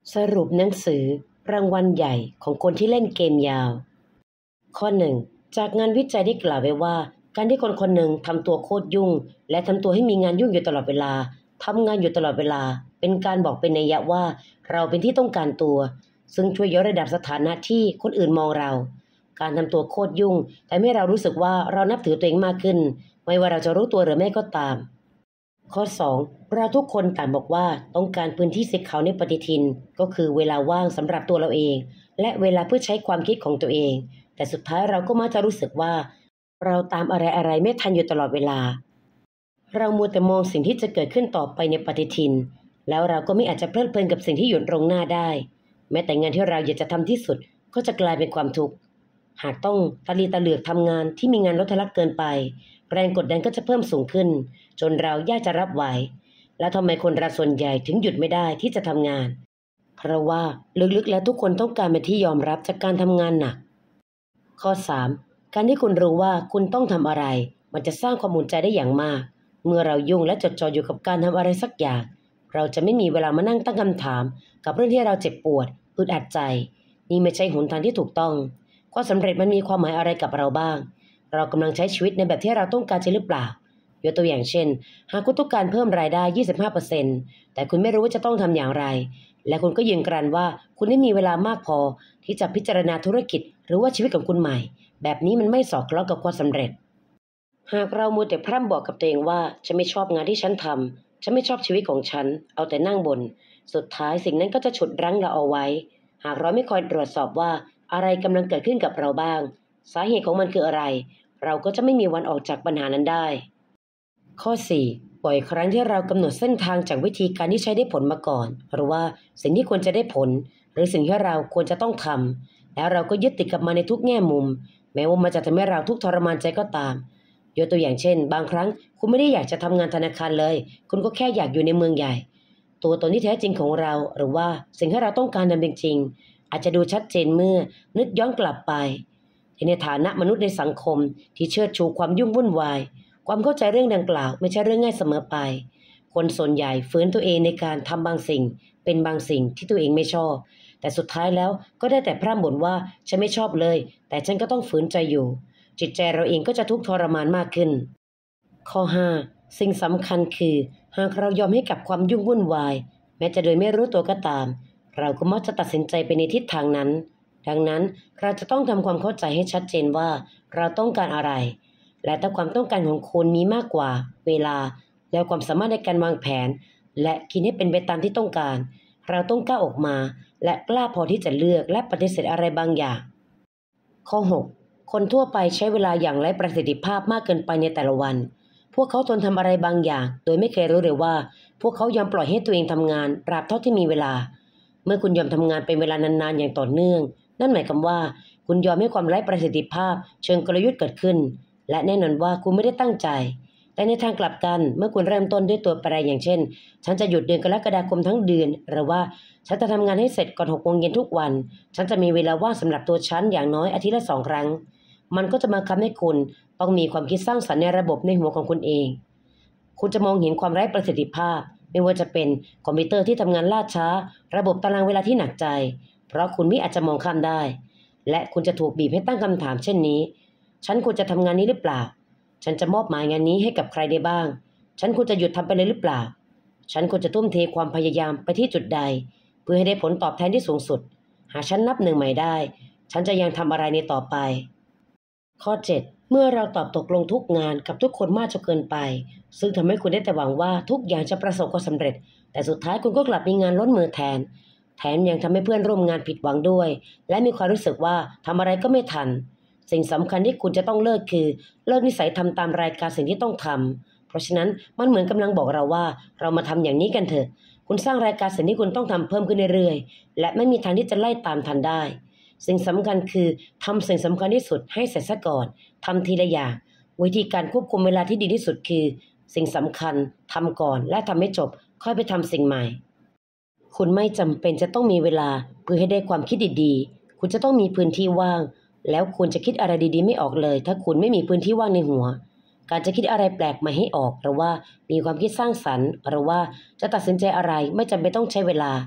สรุปหนังสือรางวัลใหญ่ของคนที่เล่นเกมยาวข้อ 1. จากงานวิจัยได้กล่าวไว้ว่าการที่คนคนหนึ่งทำตัวโคตรยุ่งและทำตัวให้มีงานยุ่งอยู่ตลอดเวลาทำงานอยู่ตลอดเวลาเป็นการบอกเป็นนัยยะว่าเราเป็นที่ต้องการตัวซึ่งช่วยยกระดับสถานะที่คนอื่นมองเราการทำตัวโคตรยุ่งแต่ให้เรารู้สึกว่าเรานับถือตัวเองมากขึ้นไม่ว่าเราจะรู้ตัวหรือไม่ก็ตามข้อ 2. เราทุกคนต่างบอกว่าต้องการพื้นที่สีขาวในปฏิทินก็คือเวลาว่างสำหรับตัวเราเองและเวลาเพื่อใช้ความคิดของตัวเองแต่สุดท้ายเราก็มักจะรู้สึกว่าเราตามอะไรไม่ทันอยู่ตลอดเวลาเรามัวแต่มองสิ่งที่จะเกิดขึ้นต่อไปในปฏิทินแล้วเราก็ไม่อาจจะเพลิดเพลินกับสิ่งที่อยู่ตรงหน้าได้แม้แต่งานที่เราอยากจะทำที่สุดก็จะกลายเป็นความทุกข์หากต้องตะลีตะเหลือกทำงานที่มีงานลดทะลักเกินไปแรงกดดันก็จะเพิ่มสูงขึ้นจนเรายากจะรับไหวแล้วทำไมคนเราส่วนใหญ่ถึงหยุดไม่ได้ที่จะทำงานเพราะว่าลึกๆแล้วทุกคนต้องการเป็นที่ยอมรับจากการทำงานหนักข้อ 3. การที่คุณรู้ว่าคุณต้องทำอะไรมันจะสร้างความอุ่นใจได้อย่างมากเมื่อเรายุ่งและจดจ่ออยู่กับการทำอะไรสักอย่างเราจะไม่มีเวลามานั่งตั้งคำถามกับเรื่องที่เราเจ็บปวดอึดอัดใจนี่ไม่ใช่หนทางที่ถูกต้องความสำเร็จมันมีความหมายอะไรกับเราบ้างเรากำลังใช้ชีวิตในแบบที่เราต้องการจริงหรือเปล่ายกตัวอย่างเช่นหากคุณต้องการเพิ่มรายได้ 25% แต่คุณไม่รู้ว่าจะต้องทำอย่างไรและคุณก็ยืนกรานว่าคุณไม่มีเวลามากพอที่จะพิจารณาธุรกิจหรือว่าชีวิตของคุณใหม่แบบนี้มันไม่สอดคล้องกับความสำเร็จหากเรามัวแต่พร่ำบอกกับตัวเองว่าฉันไม่ชอบงานที่ฉันทำฉันไม่ชอบชีวิตของฉันเอาแต่นั่งบ่นสุดท้ายสิ่งนั้นก็จะฉุดรั้งเราเอาไว้หากเราไม่คอยตรวจสอบว่าอะไรกำลังเกิดขึ้นกับเราบ้างสาเหตุของมันคืออะไรเราก็จะไม่มีวันออกจากปัญหานั้นได้ข้อ 4. บ่อยครั้งที่เรากำหนดเส้นทางจากวิธีการที่ใช้ได้ผลมาก่อนหรือว่าสิ่งที่ควรจะได้ผลหรือสิ่งที่เราควรจะต้องทำแล้วเราก็ยึดติดกับมันในทุกแง่มุมแม้ว่ามันจะทำให้เราทุกข์ทรมานใจก็ตามยกตัวอย่างเช่นบางครั้งคุณไม่ได้อยากจะทำงานธนาคารเลยคุณก็แค่อยากอยู่ในเมืองใหญ่ตัวตนที่แท้จริงของเราหรือว่าสิ่งที่เราต้องการนั้นจริงๆอาจจะดูชัดเจนเมื่อนึกย้อนกลับไปในฐานะมนุษย์ในสังคมที่เชิดชูความยุ่งวุ่นวายความเข้าใจเรื่องดังกล่าวไม่ใช่เรื่องง่ายเสมอไปคนส่วนใหญ่ฝืนตัวเองในการทำบางสิ่งเป็นบางสิ่งที่ตัวเองไม่ชอบแต่สุดท้ายแล้วก็ได้แต่พร่ำบ่นว่าฉันไม่ชอบเลยแต่ฉันก็ต้องฝืนใจอยู่จิตใจเราเองก็จะทุกข์ทรมานมากขึ้นข้อ 5. สิ่งสำคัญคือหากเรายอมให้กับความยุ่งวุ่นวายแม้จะโดยไม่รู้ตัวก็ตามเราก็มักจะตัดสินใจไปในทิศทางนั้นดังนั้นเราจะต้องทำความเข้าใจให้ชัดเจนว่าเราต้องการอะไรและถ้าความต้องการของคุณมีมากกว่าเวลาและความสามารถในการวางแผนและคิดให้เป็นไปตามที่ต้องการเราต้องกล้าออกมาและกล้าพอที่จะเลือกและปฏิเสธอะไรบางอย่างข้อ 6. คนทั่วไปใช้เวลาอย่างไร้ประสิทธิภาพมากเกินไปในแต่ละวันพวกเขาทนทำอะไรบางอย่างโดยไม่เคยรู้เลยว่าพวกเขายอมปล่อยให้ตัวเองทำงานตราบเท่าที่มีเวลาเมื่อคุณยอมทำงานเป็นเวลานานๆอย่างต่อเนื่องนั่นหมายความว่าคุณยอมให้ความไร้ประสิทธิภาพเชิงกลยุทธ์เกิดขึ้นและแน่นอนว่าคุณไม่ได้ตั้งใจแต่ในทางกลับกันเมื่อคุณเริ่มต้นด้วยตัวแปรอย่างเช่นฉันจะหยุดเดือนกรกฎาคมทั้งเดือนหรือว่าฉันจะทำงานให้เสร็จก่อน 6 โมงเย็นทุกวันฉันจะมีเวลาว่างสำหรับตัวฉันอย่างน้อยอาทิตย์ละ 2 ครั้งมันก็จะมาทำให้คุณต้องมีความคิดสร้างสรรค์ในระบบในหัวของคุณเองคุณจะมองเห็นความไร้ประสิทธิภาพไม่ว่าจะเป็นคอมพิวเตอร์ที่ทำงานล่าช้าระบบตารางเวลาที่หนักใจเพราะคุณไม่อาจจะมองข้ามได้และคุณจะถูกบีบให้ตั้งคำถามเช่นนี้ฉันควรจะทำงานนี้หรือเปล่าฉันจะมอบหมายงานนี้ให้กับใครได้บ้างฉันควรจะหยุดทำไปเลยหรือเปล่าฉันควรจะทุ่มเทความพยายามไปที่จุดใดเพื่อให้ได้ผลตอบแทนที่สูงสุดหากฉันนับหนึ่งใหม่ได้ฉันจะยังทำอะไรในต่อไปข้อ 7 เมื่อเราตอบตกลงทุกงานกับทุกคนมากจนเกินไปซึ่งทำให้คุณได้แต่หวังว่าทุกอย่างจะประสบความสำเร็จแต่สุดท้ายคุณก็กลับมีงานล้นมือแทนยังทำให้เพื่อนร่วมงานผิดหวังด้วยและมีความรู้สึกว่าทำอะไรก็ไม่ทันสิ่งสำคัญที่คุณจะต้องเลิกคือเลิกนิสัยทำตามรายการสิ่งที่ต้องทำเพราะฉะนั้นมันเหมือนกำลังบอกเราว่าเรามาทำอย่างนี้กันเถอะคุณสร้างรายการสิ่งที่คุณต้องทำเพิ่มขึ้นเรื่อยๆและไม่มีทางที่จะไล่ตามทันได้สิ่งสำคัญคือทำสิ่งสำคัญที่สุดให้เสร็จซะก่อนทำทีละอย่างวิธีการควบคุมเวลาที่ดีที่สุดคือสิ่งสำคัญทำก่อนและทำให้จบค่อยไปทำสิ่งใหม่คุณไม่จำเป็นจะต้องมีเวลาเพื่อให้ได้ความคิดดีๆคุณจะต้องมีพื้นที่ว่างแล้วคุณจะคิดอะไรดีๆไม่ออกเลยถ้าคุณไม่มีพื้นที่ว่างในหัวการจะคิดอะไรแปลกใหม่ให้ออกหรือว่ามีความคิดสร้างสรรค์หรือว่าจะตัดสินใจอะไรไม่จำเป็นต้องใช้เวลา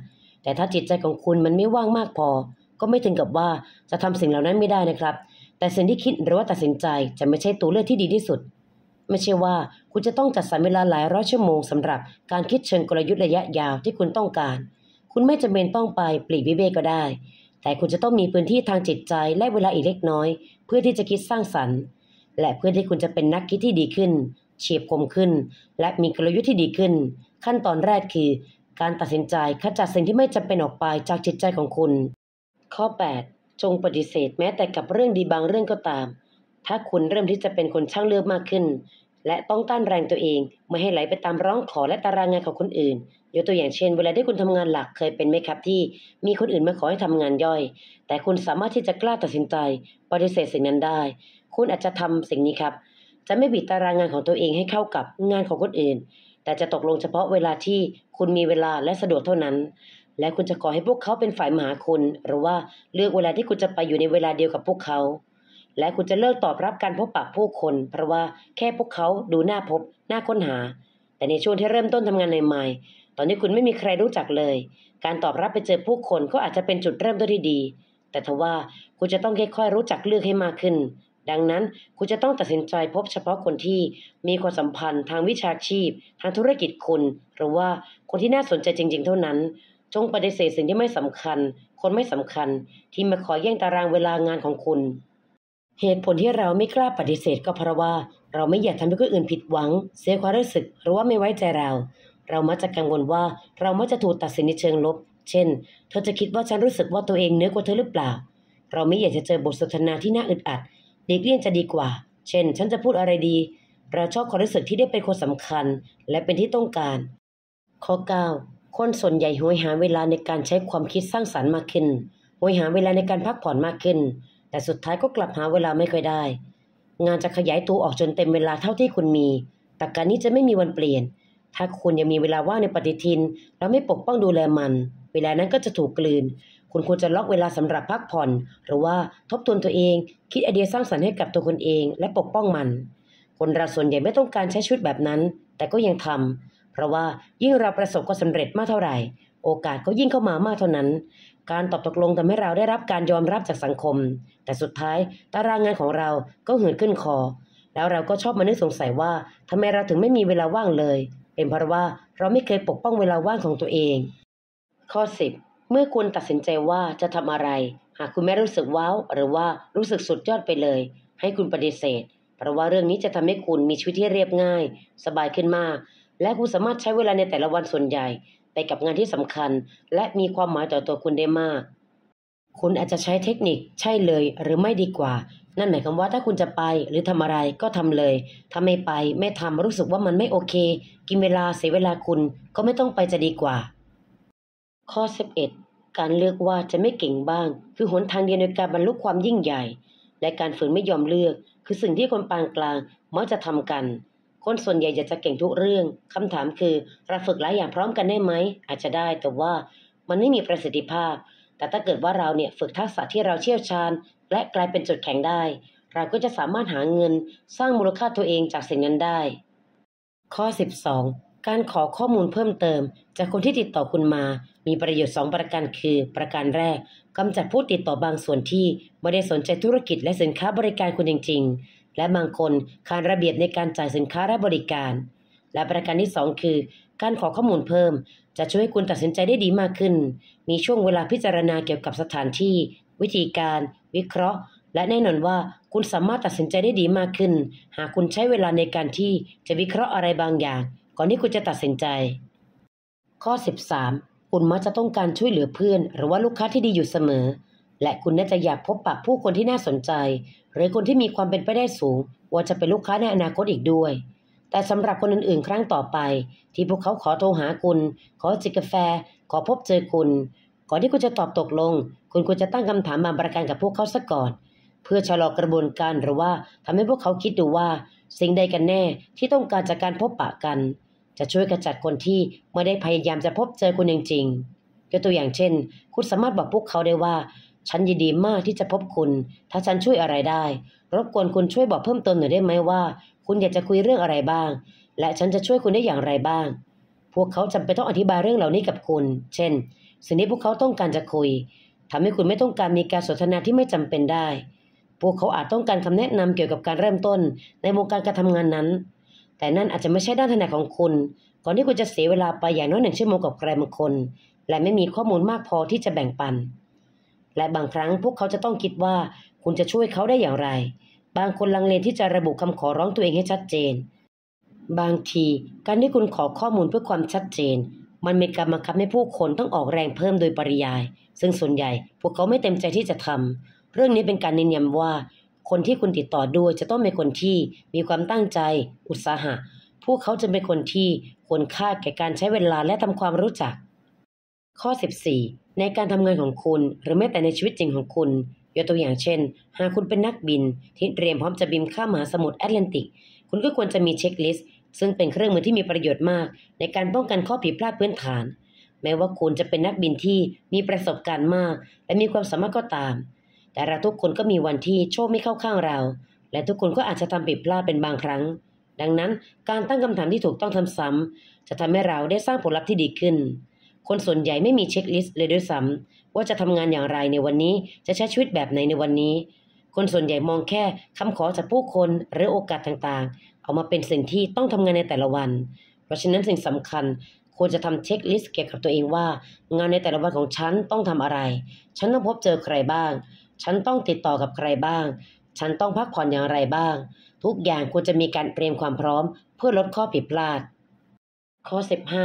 แต่ถ้าจิตใจของคุณมันไม่ว่างมากพอก็ไม่ถึงกับว่าจะทำสิ่งเหล่านั้นไม่ได้นะครับแต่สิ่งที่คิดหรือว่าตัดสินใจจะไม่ใช่ตัวเลือกที่ดีที่สุดไม่ใช่ว่าคุณจะต้องจัดสรรเวลาหลายร้อยชั่วโมงสำหรับการคิดเชิงกลยุทธ์ระยะยาวที่คุณต้องการคุณไม่จำเป็นต้องไปปลีกวิเวกก็ได้แต่คุณจะต้องมีพื้นที่ทางจิตใจและเวลาอีกเล็กน้อยเพื่อที่จะคิดสร้างสรรค์และเพื่อที่คุณจะเป็นนักคิดที่ดีขึ้นเฉียบคมขึ้นและมีกลยุทธ์ที่ดีขึ้นขั้นตอนแรกคือการตัดสินใจขจัดสิ่งที่ไม่จำเป็นออกไปจากจิตใจของคุณข้อ8จงปฏิเสธแม้แต่กับเรื่องดีบางเรื่องก็ตามถ้าคุณเริ่มที่จะเป็นคนช่างเลือกมากขึ้นและต้องต้านแรงตัวเองไม่ให้ไหลไปตามร้องขอและตารางงานของคนอื่นยกตัวอย่างเช่นเวลาที่คุณทำงานหลักเคยเป็นไหมครับที่มีคนอื่นมาขอให้ทำงานย่อยแต่คุณสามารถที่จะกล้าตัดสินใจปฏิเสธสิ่งนั้นได้คุณอาจจะทำสิ่งนี้ครับจะไม่บิดตารางงานของตัวเองให้เข้ากับงานของคนอื่นแต่จะตกลงเฉพาะเวลาที่คุณมีเวลาและสะดวกเท่านั้นและคุณจะขอให้พวกเขาเป็นฝ่ายมาหาคุณหรือว่าเลือกเวลาที่คุณจะไปอยู่ในเวลาเดียวกับพวกเขาและคุณจะเลิกตอบรับการพบปะผู้คนเพราะว่าแค่พวกเขาดูน่าพบน่าค้นหาแต่ในช่วงที่เริ่มต้นทำงานใหม่ๆตอนนี้คุณไม่มีใครรู้จักเลยการตอบรับไปเจอผู้คนก็อาจจะเป็นจุดเริ่มต้นที่ดีแต่ทว่าคุณจะต้องค่อยๆรู้จักเลือกให้มากขึ้นดังนั้นคุณจะต้องตัดสินใจพบเฉพาะคนที่มีความสัมพันธ์ทางวิชาชีพทางธุรกิจคุณหรือว่าคนที่น่าสนใจจริงๆเท่านั้นจงปฏิเสธสิ่งที่ไม่สำคัญคนไม่สำคัญที่มาขอแย่งตารางเวลางานของคุณเหตุผลที่เราไม่กล้าปฏิเสธก็เพราะว่าเราไม่อยากทำให้คนอื่นผิดหวังเสียความรู้สึกหรือว่าไม่ไว้ใจเรามักจะกังวลว่าเรามักจะถูกตัดสินในเชิงลบเช่นเธอจะคิดว่าฉันรู้สึกว่าตัวเองเหนือกว่าเธอหรือเปล่าเราไม่อยากจะเจอบทสนทนาที่น่าอึดอัดหลีกเลี่ยงจะดีกว่าเช่นฉันจะพูดอะไรดีเราชอบความรู้สึกที่ได้เป็นคนสำคัญและเป็นที่ต้องการข้อ9คนส่วนใหญ่โหยหาเวลาในการใช้ความคิดสร้างสรรค์มากขึ้นโหยหาเวลาในการพักผ่อนมากขึ้นแต่สุดท้ายก็กลับหาเวลาไม่ค่อยได้งานจะขยายตัวออกจนเต็มเวลาเท่าที่คุณมีแต่การนี้จะไม่มีวันเปลี่ยนถ้าคุณยังมีเวลาว่างในปฏิทินแล้วไม่ปกป้องดูแลมันเวลานั้นก็จะถูกกลืนคุณควรจะล็อกเวลาสำหรับพักผ่อนหรือว่าทบทวนตัวเองคิดไอเดียสร้างสรรค์ให้กับตัวคุณเองและปกป้องมันคนเราส่วนใหญ่ไม่ต้องการใช้ชีวิตแบบนั้นแต่ก็ยังทำเพราะว่ายิ่งเราประสบความสำเร็จมากเท่าไหร่โอกาสก็ยิ่งเข้ามามากเท่านั้นการตอบตกลงทำให้เราได้รับการยอมรับจากสังคมแต่สุดท้ายตารางงานของเราก็เหือดขึ้นคอแล้วเราก็ชอบมานึกสงสัยว่าทำไมเราถึงไม่มีเวลาว่างเลยเป็นเพราะว่าเราไม่เคยปกป้องเวลาว่างของตัวเองข้อ10เมื่อคุณตัดสินใจว่าจะทำอะไรหากคุณไม่รู้สึกว้าวหรือว่ารู้สึกสุดยอดไปเลยให้คุณปฏิเสธเพราะว่าเรื่องนี้จะทำให้คุณมีชีวิตที่เรียบง่ายสบายขึ้นมากและคุณสามารถใช้เวลาในแต่ละวันส่วนใหญ่ไปกับงานที่สำคัญและมีความหมายต่อตัวคุณได้มากคุณอาจจะใช้เทคนิคใช่เลยหรือไม่ดีกว่านั่นหมายความว่าถ้าคุณจะไปหรือทำอะไรก็ทำเลยถ้าไม่ไปไม่ทำรู้สึกว่ามันไม่โอเคกินเวลาเสียเวลาคุณก็ไม่ต้องไปจะดีกว่าข้อ11การเลือกว่าจะไม่เก่งบ้างคือหนทางเดียวในการบรรลุความยิ่งใหญ่และการฝืนไม่ยอมเลือกคือสิ่งที่คนปานกลางมักจะทำกันคนส่วนใหญ่อยากจะเก่งทุกเรื่องคำถามคือเราฝึกหลายอย่างพร้อมกันได้ไหมอาจจะได้แต่ว่ามันไม่มีประสิทธิภาพแต่ถ้าเกิดว่าเราฝึกทักษะที่เราเชี่ยวชาญและกลายเป็นจุดแข็งได้เราก็จะสามารถหาเงินสร้างมูลค่าตัวเองจากสิ่งนั้นได้ข้อ12การขอข้อมูลเพิ่มเติมจากคนที่ติดต่อคุณมามีประโยชน์2ประการคือประการแรกกำจัดผู้ติดต่อบางส่วนที่ไม่ได้สนใจธุรกิจและสินค้าบริการคุณจริงๆและบางคนขาดระเบียบในการจ่ายสินค้าและบริการและประการที่2คือการขอข้อมูลเพิ่มจะช่วยให้คุณตัดสินใจได้ดีมากขึ้นมีช่วงเวลาพิจารณาเกี่ยวกับสถานที่วิธีการวิเคราะห์และแน่นอนว่าคุณสามารถตัดสินใจได้ดีมากขึ้นหากคุณใช้เวลาในการที่จะวิเคราะห์อะไรบางอย่างก่อนที่คุณจะตัดสินใจข้อ13คุณมักจะต้องการช่วยเหลือเพื่อนหรือว่าลูกค้าที่ดีอยู่เสมอและคุณน่าจะอยากพบปะผู้คนที่น่าสนใจหรือคนที่มีความเป็นไปได้สูงว่าจะเป็นลูกค้าในอนาคตอีกด้วยแต่สำหรับคนอื่นๆครั้งต่อไปที่พวกเขาขอโทรหาคุณขอจิบกาแฟขอพบเจอคุณก่อนที่คุณจะตอบตกลงคุณควรจะตั้งคำถามบางประการกับพวกเขาซะก่อนเพื่อชะลอกระบวนการหรือว่าทำให้พวกเขาคิดดูว่าสิ่งใดกันแน่ที่ต้องการจากการพบปะกันจะช่วยขจัดคนที่ไม่ได้พยายามจะพบเจอคุณจริงๆยกตัวอย่างเช่นคุณสามารถบอกพวกเขาได้ว่าฉันยินดีมากที่จะพบคุณถ้าฉันช่วยอะไรได้รบกวนคุณช่วยบอกเพิ่มเติมหน่อยได้ไหมว่าคุณอยากจะคุยเรื่องอะไรบ้างและฉันจะช่วยคุณได้อย่างไรบ้างพวกเขาจำเป็นต้องอธิบายเรื่องเหล่านี้กับคุณเช่นสิ่งที่พวกเขาต้องการจะคุยทำให้คุณไม่ต้องการมีการสนทนาที่ไม่จำเป็นได้พวกเขาอาจต้องการคำแนะนำเกี่ยวกับการเริ่มต้นในวงการการทำงานนั้นแต่นั่นอาจจะไม่ใช่ด้านถนัดของคุณก่อนที่คุณจะเสียเวลาไปอย่างน้อย1 ชั่วโมงกับใครบางคนและไม่มีข้อมูลมากพอที่จะแบ่งปันและบางครั้งพวกเขาจะต้องคิดว่าคุณจะช่วยเขาได้อย่างไรบางคนลังเลที่จะระบุคำขอร้องตัวเองให้ชัดเจนบางทีการที่คุณขอข้อมูลเพื่อความชัดเจนมันมีการบังคับให้ผู้คนต้องออกแรงเพิ่มโดยปริยายซึ่งส่วนใหญ่พวกเขาไม่เต็มใจที่จะทำเรื่องนี้เป็นการเน้นย้ำว่าคนที่คุณติดต่อด้วยจะต้องเป็นคนที่มีความตั้งใจอุตสาหะพวกเขาจะเป็นคนที่ควรค่าแก่การใช้เวลาและทำความรู้จักข้อ14ในการทำงานของคุณหรือแม้แต่ในชีวิตจริงของคุณยกตัวอย่างเช่นหากคุณเป็นนักบินที่เตรียมพร้อมจะบินข้ามมหาสมุทรแอตแลนติกคุณก็ควรจะมีเช็คลิสต์ซึ่งเป็นเครื่องมือที่มีประโยชน์มากในการป้องกันข้อผิดพลาดพื้นฐานแม้ว่าคุณจะเป็นนักบินที่มีประสบการณ์มากและมีความสามารถก็ตามแต่เราทุกคนก็มีวันที่โชคไม่เข้าข้างเราและทุกคนก็อาจจะทำผิดพลาดเป็นบางครั้งดังนั้นการตั้งคำถามที่ถูกต้องทำซ้ำจะทำให้เราได้สร้างผลลัพธ์ที่ดีขึ้นคนส่วนใหญ่ไม่มีเช็คลิสต์เลยด้วยซ้ำว่าจะทำงานอย่างไรในวันนี้จะใช้ชีวิตแบบไหนในวันนี้คนส่วนใหญ่มองแค่คำขอจากผู้คนหรือโอกาสต่างๆเอามาเป็นสิ่งที่ต้องทำงานในแต่ละวันเพราะฉะนั้นสิ่งสำคัญควรจะทำเช็คลิสต์เกี่ยวกับตัวเองว่างานในแต่ละวันของฉันต้องทำอะไรฉันต้องพบเจอใครบ้างฉันต้องติดต่อกับใครบ้างฉันต้องพักผ่อนอย่างไรบ้างทุกอย่างควรจะมีการเตรียมความพร้อมเพื่อลดข้อผิดพลาดข้อ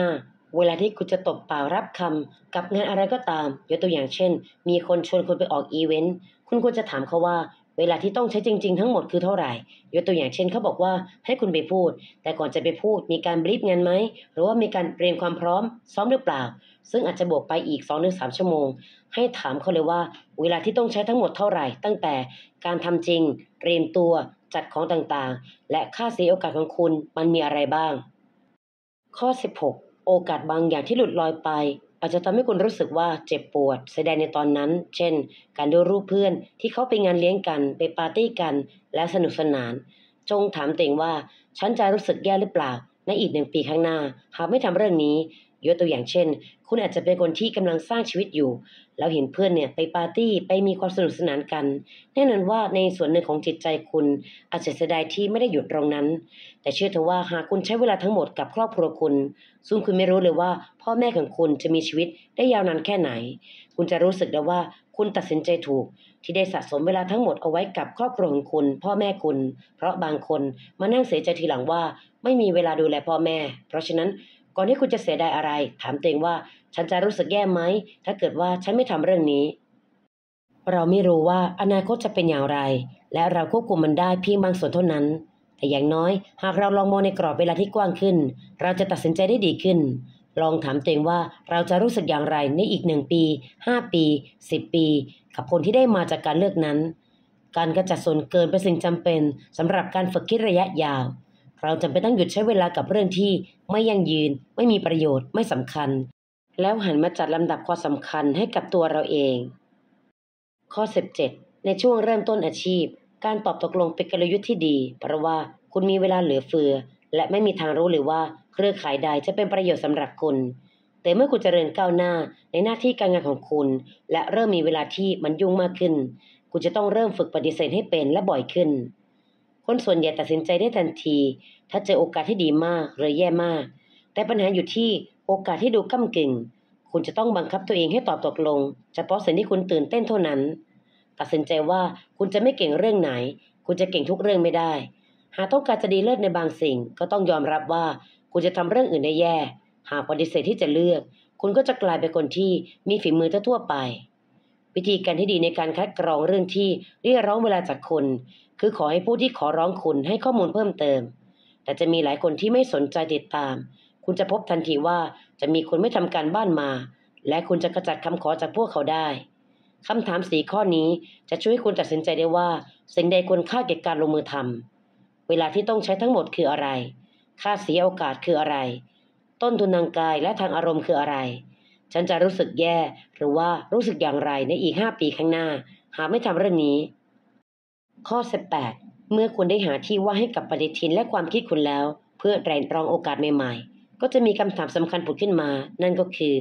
15เวลาที่คุณจะตบเปล่ารับคำกับงานอะไรก็ตามยกตัวอย่างเช่นมีคนชวนคุณไปออกอีเวนต์คุณควรจะถามเขาว่าเวลาที่ต้องใช้จริงๆทั้งหมดคือเท่าไหร่ยกตัวอย่างเช่นเขาบอกว่าให้คุณไปพูดแต่ก่อนจะไปพูดมีการบรีฟงานไหมหรือว่ามีการเตรียมความพร้อมซ้อมหรือเปล่าซึ่งอาจจะบวกไปอีก 2-3 ชั่วโมงให้ถามเขาเลยว่าเวลาที่ต้องใช้ทั้งหมดเท่าไหร่ตั้งแต่การทำจริงเตรียมตัวจัดของต่างๆและค่าเสียโอกาสของคุณมันมีอะไรบ้างข้อ16โอกาสบางอย่างที่หลุดลอยไปอาจจะทำให้คุณรู้สึกว่าเจ็บปวดเสียดายในตอนนั้นเช่นการดูรูปเพื่อนที่เขาไปงานเลี้ยงกันไปปาร์ตี้กันและสนุกสนานจงถามตัวเองว่าฉันจะรู้สึกแย่หรือเปล่าในอีก1 ปีข้างหน้าหากไม่ทำเรื่องนี้ยกตัวอย่างเช่นคุณอาจจะเป็นคนที่กำลังสร้างชีวิตอยู่แล้วเห็นเพื่อนเนี่ยไปปาร์ตี้ไปมีความสนุกสนานกันแน่นอนว่าในส่วนหนึ่งของจิตใจคุณอาจจะเสียดายที่ไม่ได้หยุดตรงนั้นแต่เชื่อเถอะว่าหากคุณใช้เวลาทั้งหมดกับครอบครัวคุณซึ่งคุณไม่รู้เลยว่าพ่อแม่ของคุณจะมีชีวิตได้ยาวนานแค่ไหนคุณจะรู้สึกได้ว่าคุณตัดสินใจถูกที่ได้สะสมเวลาทั้งหมดเอาไว้กับครอบครัวของคุณพ่อแม่คุณเพราะบางคนมานั่งเสียใจทีหลังว่าไม่มีเวลาดูแลพ่อแม่เพราะฉะนั้นก่อนที่คุณจะเสียดายอะไรถามตัวเองว่าฉันจะรู้สึกแย่ไหมถ้าเกิดว่าฉันไม่ทำเรื่องนี้เราไม่รู้ว่าอนาคตจะเป็นอย่างไรและเราควบคุมมันได้เพียงบางส่วนเท่านั้นแต่อย่างน้อยหากเราลองมองในกรอบเวลาที่กว้างขึ้นเราจะตัดสินใจได้ดีขึ้นลองถามตัวเองว่าเราจะรู้สึกอย่างไรในอีก1 ปี5 ปี10 ปีกับผลที่ได้มาจากการเลือกนั้นการกระจัดส่วนเกินเป็นสิ่งจำเป็นสำหรับการฝึกคิดระยะยาวเราจำเป็นต้องหยุดใช้เวลากับเรื่องที่ไม่ยั่งยืนไม่มีประโยชน์ไม่สำคัญแล้วหันมาจัดลำดับความสำคัญให้กับตัวเราเองข้อ17ในช่วงเริ่มต้นอาชีพการตอบตกลงเป็นกลยุทธ์ที่ดีเพราะว่าคุณมีเวลาเหลือเฟือและไม่มีทางรู้เลยว่าเครือข่ายใดจะเป็นประโยชน์สำหรับคุณแต่เมื่อคุณเจริญก้าวหน้าในหน้าที่การงานของคุณและเริ่มมีเวลาที่มันยุ่งมากขึ้นคุณจะต้องเริ่มฝึกปฏิเสธให้เป็นและบ่อยขึ้นคนส่วนใหญ่ตัดสินใจได้ทันทีถ้าเจอโอกาสที่ดีมากหรือแย่มากแต่ปัญหาอยู่ที่โอกาสที่ดูก้ำกึ่งคุณจะต้องบังคับตัวเองให้ตอบตกลงเฉพาะสิ่งที่คุณตื่นเต้นเท่านั้นตัดสินใจว่าคุณจะไม่เก่งเรื่องไหนคุณจะเก่งทุกเรื่องไม่ได้หากต้องการจะดีเลิศในบางสิ่งก็ต้องยอมรับว่าคุณจะทำเรื่องอื่นได้แย่หากปฏิเสธที่จะเลือกคุณก็จะกลายเป็นคนที่มีฝีมือทั่วไปวิธีการที่ดีในการคัดกรองเรื่องที่เรียกร้องเวลาจากคุณคือขอให้ผู้ที่ขอร้องคุณให้ข้อมูลเพิ่มเติมแต่จะมีหลายคนที่ไม่สนใจติดตามคุณจะพบทันทีว่าจะมีคนไม่ทำการบ้านมาและคุณจะขจัดคำขอจากพวกเขาได้คำถาม4 ข้อนี้จะช่วยให้คุณตัดสินใจได้ว่าสิ่งใดควรค่าแก่การลงมือทำเวลาที่ต้องใช้ทั้งหมดคืออะไรค่าเสียโอกาสคืออะไรต้นทุนทางกายและทางอารมณ์คืออะไรฉันจะรู้สึกแย่หรือว่ารู้สึกอย่างไรในอีก5 ปีข้างหน้าหากไม่ทำเรื่องนี้ข้อ18เมื่อคุณได้หาที่ว่างให้กับปฏิทินและความคิดคุณแล้วเพื่อไตร่ตรองโอกาสใหม่ๆก็จะมีคำถามสำคัญผุดขึ้นมานั่นก็คือ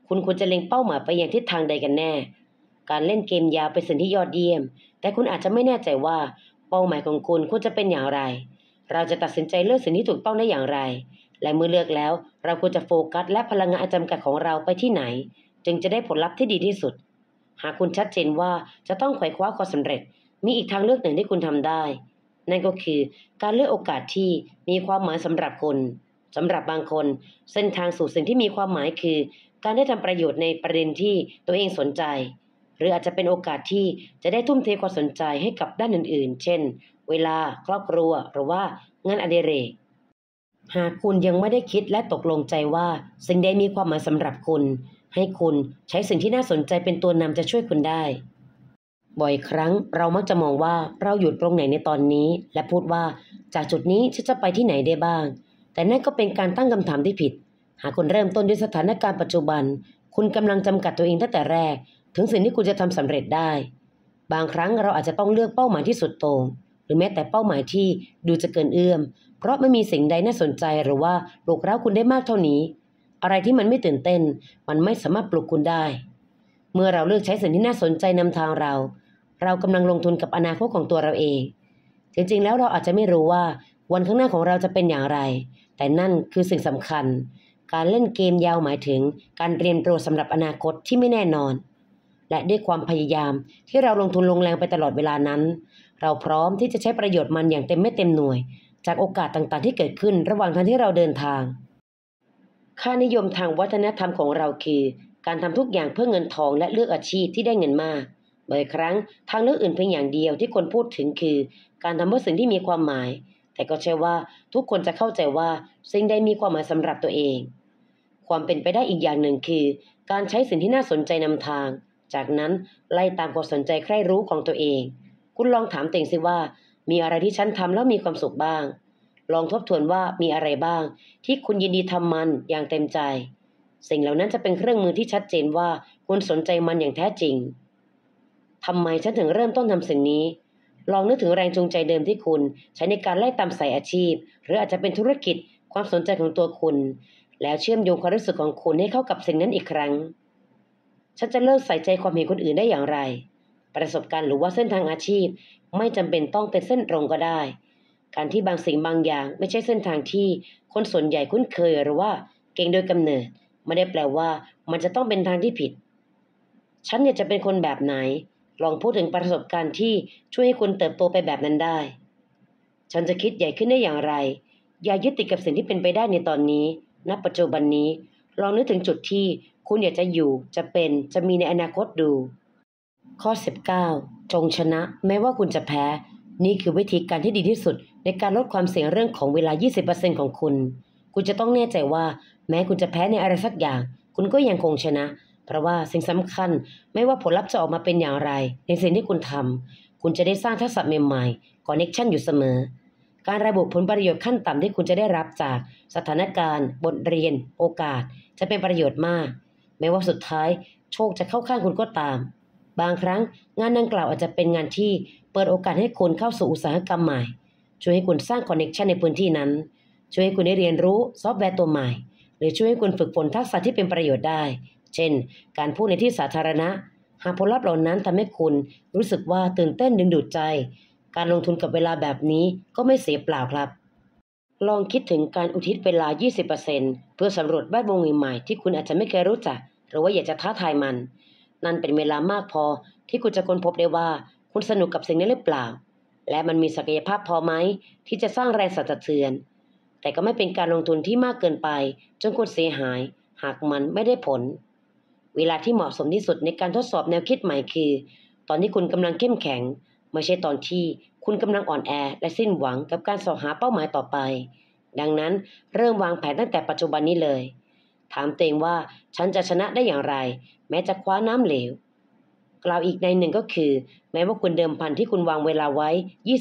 คุณควรจะเล็งเป้าหมายไปยังทิศทางใดกันแน่การเล่นเกมยาวเป็นสิ่งที่ยอดเยี่ยมแต่คุณอาจจะไม่แน่ใจว่าเป้าหมายของคุณควรจะเป็นอย่างไรเราจะตัดสินใจเลือกสิ่งที่ถูกต้องได้อย่างไรและเมื่อเลือกแล้วเราควรจะโฟกัสและพลังงานอันจำกัดของเราไปที่ไหนจึงจะได้ผลลัพธ์ที่ดีที่สุดหากคุณชัดเจนว่าจะต้องไขว่คว้าความสำเร็จมีอีกทางเลือกหนึ่งที่คุณทำได้นั่นก็คือการเลือกโอกาสที่มีความหมายสำหรับคุณสำหรับบางคนเส้นทางสู่สิ่งที่มีความหมายคือการได้ทำประโยชน์ในประเด็นที่ตัวเองสนใจหรืออาจจะเป็นโอกาสที่จะได้ทุ่มเทความสนใจให้กับด้านอื่นๆเช่นเวลาครอบครัวหรือว่างานอดิเรกหากคุณยังไม่ได้คิดและตกลงใจว่าสิ่งใดมีความหมายสำหรับคุณให้คุณใช้สิ่งที่น่าสนใจเป็นตัวนำจะช่วยคุณได้บ่อยครั้งเรามักจะมองว่าเราอยู่ตรงไหนในตอนนี้และพูดว่าจากจุดนี้ฉันจะไปที่ไหนได้บ้างแต่นั่นก็เป็นการตั้งคำถามที่ผิดหากคุณเริ่มต้นด้วยสถานการณ์ปัจจุบันคุณกำลังจำกัดตัวเองตั้งแต่แรกถึงสิ่งที่คุณจะทำสำเร็จได้บางครั้งเราอาจจะต้องเลือกเป้าหมายที่สุดโต่งหรือแม้แต่เป้าหมายที่ดูจะเกินเอื้อมเพราะไม่มีสิ่งใดน่าสนใจหรือว่าปลุกเร้าคุณได้มากเท่านี้อะไรที่มันไม่ตื่นเต้นมันไม่สามารถปลุกคุณได้เมื่อเราเลือกใช้สิ่งที่น่าสนใจนำทางเรากำลังลงทุนกับอนาคตของตัวเราเองจริงๆแล้วเราอาจจะไม่รู้ว่าวันข้างหน้าของเราจะเป็นอย่างไรแต่นั่นคือสิ่งสำคัญการเล่นเกมยาวหมายถึงการเรียนรู้สำหรับอนาคตที่ไม่แน่นอนและด้วยความพยายามที่เราลงทุนลงแรงไปตลอดเวลานั้นเราพร้อมที่จะใช้ประโยชน์มันอย่างเต็มเม็ดเต็มหน่วยจากโอกาสต่างๆที่เกิดขึ้นระหว่างทางที่เราเดินทางค่านิยมทางวัฒนธรรมของเราคือการทำทุกอย่างเพื่อเงินทองและเลือกอาชีพที่ได้เงินมากบ่อยครั้งทางเลือกอื่นเพียงอย่างเดียวที่คนพูดถึงคือการทำเพื่อสิ่งที่มีความหมายแต่ก็เชื่อว่าทุกคนจะเข้าใจว่าสิ่งใดมีความหมายสำหรับตัวเองความเป็นไปได้อีกอย่างหนึ่งคือการใช้สิ่งที่น่าสนใจนำทางจากนั้นไล่ตามความสนใจใคร่รู้ของตัวเองคุณลองถามตัวเองสิว่ามีอะไรที่ฉันทำแล้วมีความสุขบ้างลองทบทวนว่ามีอะไรบ้างที่คุณยินดีทำมันอย่างเต็มใจสิ่งเหล่านั้นจะเป็นเครื่องมือที่ชัดเจนว่าคุณสนใจมันอย่างแท้จริงทำไมฉันถึงเริ่มต้นทำสิ่งนี้ลองนึกถึงแรงจูงใจเดิมที่คุณใช้ในการไล่ตามสายอาชีพหรืออาจจะเป็นธุรกิจความสนใจของตัวคุณแล้วเชื่อมโยงความรู้สึกของคุณให้เข้ากับสิ่งนั้นอีกครั้งฉันจะเลิกใส่ใจความเห็นคนอื่นได้อย่างไรประสบการณ์หรือว่าเส้นทางอาชีพไม่จำเป็นต้องเป็นเส้นตรงก็ได้การที่บางสิ่งบางอย่างไม่ใช่เส้นทางที่คนส่วนใหญ่คุ้นเคยหรือว่าเก่งโดยกำเนิดไม่ได้แปลว่ามันจะต้องเป็นทางที่ผิดฉันจะเป็นคนแบบไหนลองพูดถึงประสบการณ์ที่ช่วยให้คุณเติบโตไปแบบนั้นได้ฉันจะคิดใหญ่ขึ้นได้อย่างไรอย่ายึดติดกับสิ่งที่เป็นไปได้ในตอนนี้ณปัจจุบันนี้ลองนึกถึงจุดที่คุณอยากจะอยู่จะเป็นจะมีในอนาคตดูข้อ19จงชนะแม้ว่าคุณจะแพ้นี่คือวิธีการที่ดีที่สุดในการลดความเสี่ยงเรื่องของเวลา 20% ของคุณจะต้องแน่ใจว่าแม้คุณจะแพ้ในอะไรสักอย่างคุณก็ยังคงชนะเพราะว่าสิ่งสำคัญไม่ว่าผลลัพธ์จะออกมาเป็นอย่างไรในสิ่งที่คุณทำคุณจะได้สร้างทักษะใหม่ๆคอนเนคชั่นอยู่เสมอการระบุผลประโยชน์ขั้นต่ำที่คุณจะได้รับจากสถานการณ์บทเรียนโอกาสจะเป็นประโยชน์มากแม้ว่าสุดท้ายโชคจะเข้าข้างคุณก็ตามบางครั้งงานดังกล่าวอาจจะเป็นงานที่เปิดโอกาสให้คุณเข้าสู่อุตสาหกรรมใหม่ช่วยให้คุณสร้างคอนเนคชั่นในพื้นที่นั้นช่วยให้คุณได้เรียนรู้ซอฟต์แวร์ตัวใหม่หรือช่วยให้คุณฝึกฝนทักษะที่เป็นประโยชน์ได้เช่นการพูดในที่สาธารณะหากผลลัพธ์เหล่านั้นทำให้คุณรู้สึกว่าตื่นเต้นดึงดูดใจการลงทุนกับเวลาแบบนี้ก็ไม่เสียเปล่าครับลองคิดถึงการอุทิศเวลา 20% เพื่อสำรวจแวดวงใหม่ๆที่คุณอาจจะไม่เคยรู้จักหรือว่าอยากจะท้าทายมันนั่นเป็นเวลามากพอที่คุณจะค้นพบได้ว่าคุณสนุกกับสิ่งนี้หรือเปล่าและมันมีศักยภาพพอไหมที่จะสร้างแรงสั่นสะเทือนแต่ก็ไม่เป็นการลงทุนที่มากเกินไปจนคุณเสียหายหากมันไม่ได้ผลเวลาที่เหมาะสมที่สุดในการทดสอบแนวคิดใหม่คือตอนที่คุณกำลังเข้มแข็งไม่ใช่ตอนที่คุณกำลังอ่อนแอและสิ้นหวังกับการสอหาเป้าหมายต่อไปดังนั้นเริ่มวางแผนตั้งแต่ปัจจุบันนี้เลยถามตัวเองว่าฉันจะชนะได้อย่างไรแม้จะคว้าน้ำเหลวกล่าวอีกในหนึ่งก็คือแม้ว่าคุณเดิมพันที่คุณวางเวลาไว้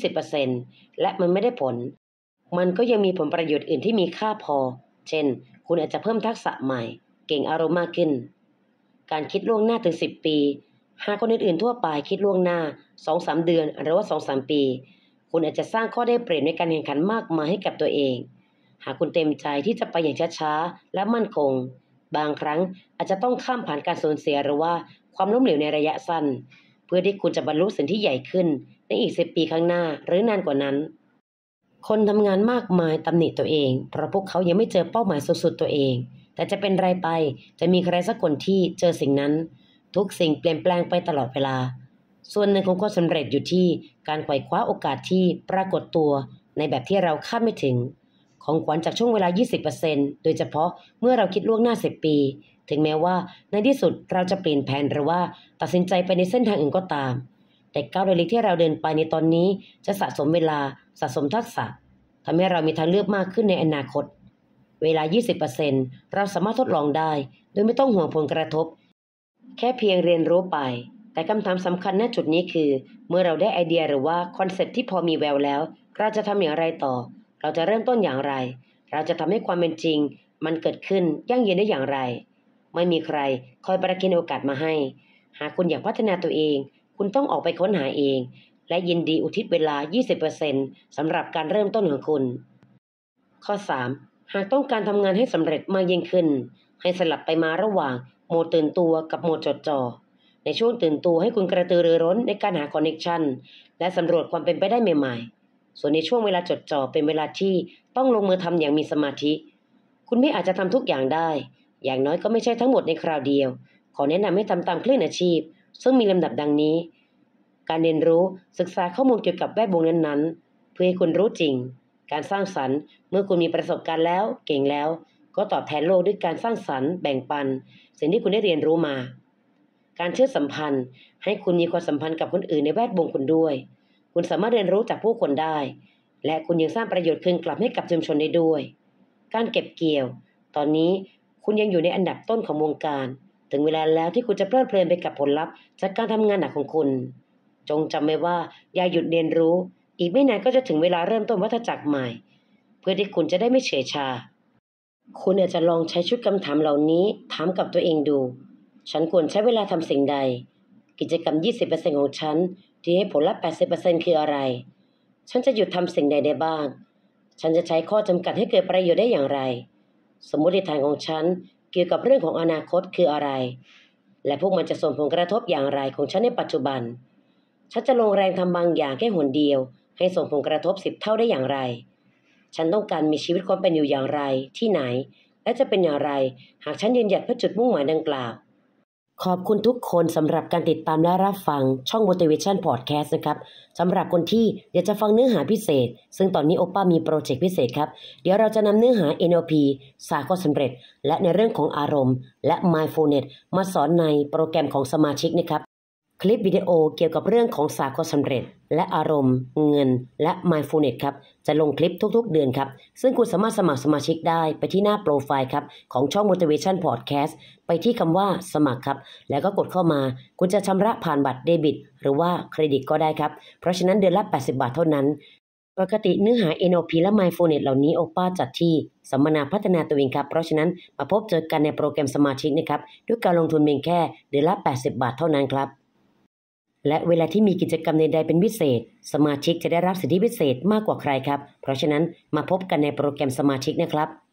20% และมันไม่ได้ผลมันก็ยังมีผลประโยชน์อื่นที่มีค่าพอเช่นคุณอาจจะเพิ่มทักษะใหม่เก่งอารมณ์มากขึ้นการคิดล่วงหน้าถึง10 ปีหากคนอื่นๆทั่วไปคิดล่วงหน้า 2-3 เดือนหรือว่า 2-3 ปีคุณอาจจะสร้างข้อได้เปรียบในการแข่งขันมากมายให้กับตัวเองหากคุณเต็มใจที่จะไปอย่างช้าๆและมั่นคงบางครั้งอาจจะต้องข้ามผ่านการสูญเสียหรือว่าความล้มเหลวในระยะสั้นเพื่อที่คุณจะบรรลุสิ่งที่ใหญ่ขึ้นในอีก10 ปีข้างหน้าหรือนานกว่านั้นคนทำงานมากมายตำหนิตัวเองเพราะพวกเขายังไม่เจอเป้าหมายสุดๆตัวเองแต่จะเป็นไรไปจะมีใครสักคนที่เจอสิ่งนั้นทุกสิ่งเปลี่ยนแปลงไปตลอดเวลาส่วนหนึ่งของความสำเร็จอยู่ที่การไขว่คว้าโอกาสที่ปรากฏตัวในแบบที่เราคาดไม่ถึงของขวัญจากช่วงเวลา 20% โดยเฉพาะเมื่อเราคิดล่วงหน้า10 ปีถึงแม้ว่าในที่สุดเราจะเปลี่ยนแผนหรือว่าตัดสินใจไปในเส้นทางอื่นก็ตามแต่ก้าวเล็กๆที่เราเดินไปในตอนนี้จะสะสมเวลาสะสมทักษะทำให้เรามีทางเลือกมากขึ้นในอนาคตเวลา 20% เราสามารถทดลองได้โดยไม่ต้องห่วงผลกระทบแค่เพียงเรียนรู้ไปแต่คำถามสำคัญณจุดนี้คือเมื่อเราได้ไอเดียหรือว่าคอนเซ็ปต์ที่พอมีแววแล้วเราจะทำอย่างไรต่อเราจะเริ่มต้นอย่างไรเราจะทำให้ความเป็นจริงมันเกิดขึ้นยั่งยืนได้อย่างไรไม่มีใครคอยประเคนโอกาสมาให้หากคุณอยากพัฒนาตัวเองคุณต้องออกไปค้นหาเองและยินดีอุทิศเวลา 20% สำหรับการเริ่มต้นของคุณข้อ 3 หากต้องการทำงานให้สำเร็จมากยิ่งขึ้นให้สลับไปมาระหว่างโหมดตื่นตัวกับโหมดจดจ่อในช่วงตื่นตัวให้คุณกระตือรือร้นในการหาคอนเนคชันและสำรวจความเป็นไปได้ใหม่ๆส่วนในช่วงเวลาจดจ่อเป็นเวลาที่ต้องลงมือทำอย่างมีสมาธิคุณไม่อาจจะทำทุกอย่างได้อย่างน้อยก็ไม่ใช่ทั้งหมดในคราวเดียวขอแนะนำให้ทำตามคลื่นอาชีพซึ่งมีลำดับดังนี้การเรียนรู้ศึกษาข้อมูลเกี่ยวกับแวดวงนั้นๆเพื่อให้คุณรู้จริงการสร้างสรรค์เมื่อคุณมีประสบการณ์แล้วเก่งแล้วก็ตอบแทนโลกด้วยการสร้างสรรค์แบ่งปันสิ่งที่คุณได้เรียนรู้มาการเชื่อสัมพันธ์ให้คุณมีความสัมพันธ์กับคนอื่นในแวดวงคุณด้วยคุณสามารถเรียนรู้จากผู้คนได้และคุณยังสร้างประโยชน์คืนกลับให้กับชุมชนได้ด้วยการเก็บเกี่ยวตอนนี้คุณยังอยู่ในอันดับต้นของวงการถึงเวลาแล้วที่คุณจะเพลิดเพลินไปกับผลลัพธ์จากการทำงานหนักของคุณจงจำไว้ว่าอย่าหยุดเรียนรู้อีกไม่นานก็จะถึงเวลาเริ่มต้นวัฏจักรใหม่เพื่อที่คุณจะได้ไม่เฉยชาคุณอาจจะลองใช้ชุดคำถามเหล่านี้ถามกับตัวเองดูฉันควรใช้เวลาทำสิ่งใดกิจกรรม 20% ของฉันที่ให้ผลลัพธ์ 80% คืออะไรฉันจะหยุดทำสิ่งใดได้บ้างฉันจะใช้ข้อจำกัดให้เกิดประโยชน์ได้อย่างไรสมมติฐานของฉันเกี่ยวกับเรื่องของอนาคตคืออะไรและพวกมันจะส่งผลกระทบอย่างไรของฉันในปัจจุบันฉันจะลงแรงทำบางอย่างแค่หนเดียวให้ส่งผลกระทบ10 เท่าได้อย่างไรฉันต้องการมีชีวิตความเป็นอยู่อย่างไรที่ไหนและจะเป็นอย่างไรหากฉันยืนหยัดเพื่อจุดมุ่งหมายดังกล่าวขอบคุณทุกคนสำหรับการติดตามและรับฟังช่อง Motivation Podcast นะครับสำหรับคนที่อยากจะฟังเนื้อหาพิเศษซึ่งตอนนี้โอป้ามีโปรเจกต์พิเศษครับเดี๋ยวเราจะนำเนื้อหา NLP ศาสตร์ความสำเร็จและในเรื่องของอารมณ์และ Mindfulness มาสอนในโปรแกรมของสมาชิกนะครับคลิปวิดีโอเกี่ยวกับเรื่องของศาสตร์ความสำเร็จและอารมณ์เงินและ Mindfulness ครับจะลงคลิปทุกๆเดือนครับซึ่งคุณสามารถสมัครสมาชิกได้ไปที่หน้าโปรไฟล์ครับของช่อง Motivation Podcast ไปที่คำว่าสมัครครับแล้วก็กดเข้ามาคุณจะชำระผ่านบัตรเดบิตหรือว่าเครดิตก็ได้ครับเพราะฉะนั้นเดือนละ80 บาทเท่านั้นปกติเนื้อหา NLP และ Mindfulness เหล่านี้โอป้าจัดที่สัมมนาพัฒนาตัวเองครับเพราะฉะนั้นมาพบเจอกันในโปรแกรมสมาชิกนะครับด้วยการลงทุนเพียงแค่เดือนละ80 บาทเท่านั้นครับและเวลาที่มีกิจกรรมใดๆเป็นพิเศษสมาชิกจะได้รับสิทธิพิเศษมากกว่าใครครับเพราะฉะนั้นมาพบกันในโปรแกรมสมาชิกนะครับ